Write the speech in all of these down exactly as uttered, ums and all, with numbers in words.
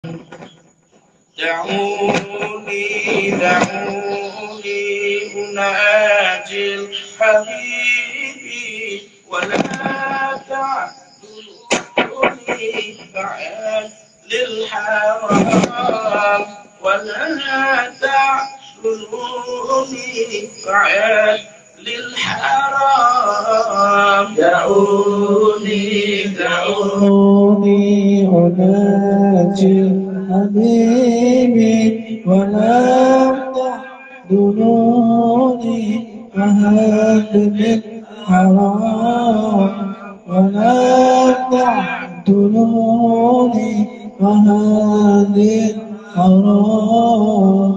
دعوني دعوني أناجي الحبيب ولا تعذروني بعد للحرام ولا تعذروني بعد للحرام. دعوني دعوني أناجي حبيبي ولا تحضنوني وهذب الحرام ولا تحضنوني وهذب الحرام.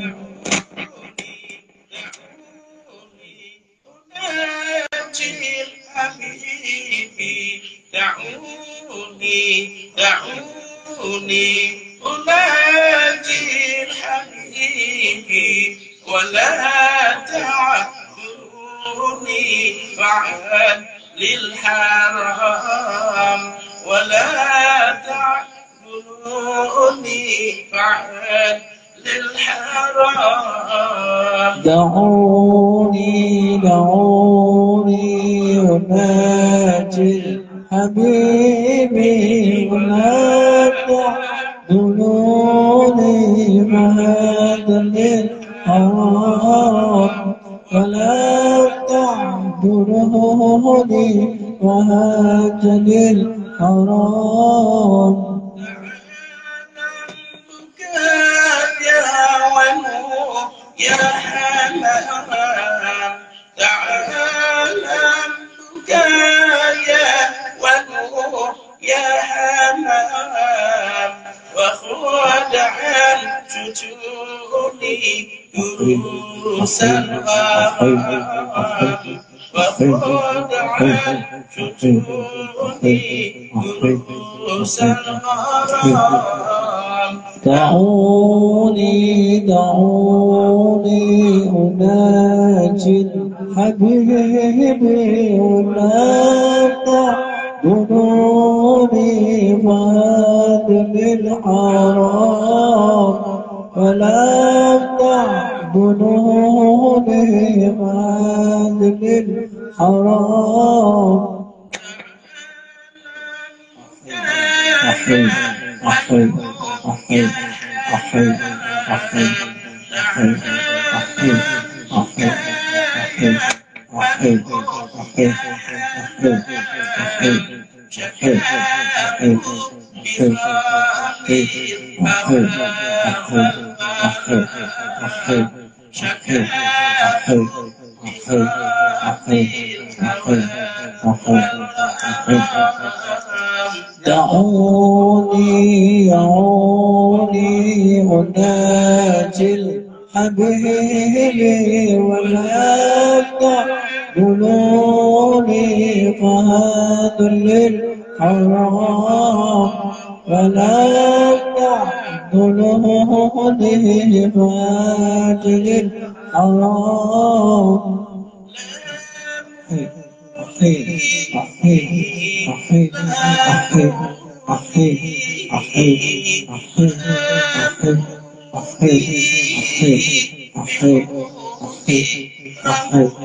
دعوني دعوني أناجي الحبيب ولا تعذروني بعد للحرام ولا تعذروني بعد للحرام. دعوني دعوني أناجي حبيبي ولا تعذروني وهذا للحرام ولا تعذروني وهذا للحرام. يا حمام تعالى بكايا ونوح يا حمام وخذ عن شجوني دروس الغرام وخذ عن شجوني دروس الغرام. دعوني دعوني أناجي حبيبي ولا تعذروني وهذب الحرام ولا تعذروني وهذب الحرام. أحيي أحيي أحيي أحيي أحيي أحيي أحيي أحيي أحيي أحيي أحيي دعوني دعوني أناجي الحبيب ولا تعذروني فهذا للحرام ولا تعذروني فهذا للحرام. أحيي أحيي أحيي أحيي أحيي أحيي أحيي أحيي أحيي أحيي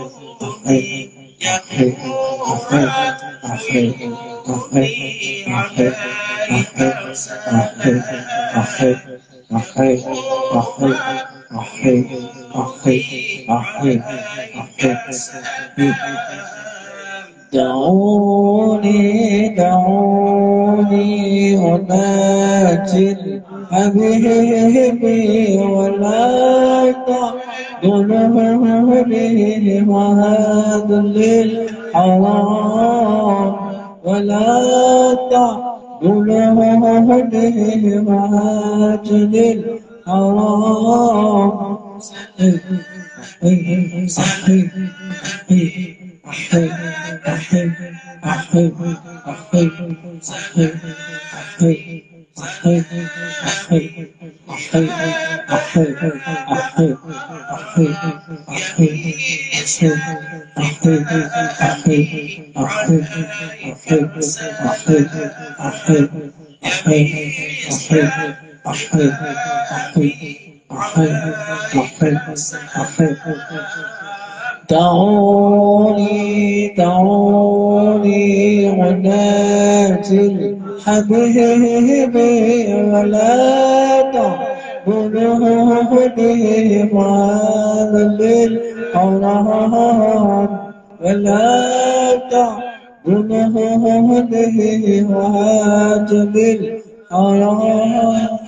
دعوني دعوني أناجي حبيبي ولا تعذروني وهذا للحرام ولا تعذروني وهذا للحرام. أحب أحب أحب أحب أحب دعوني دعوني وناجي الحبيب ولا تعبدوني معاذ بالحرام ولا تعبدوني معاذ بالحرام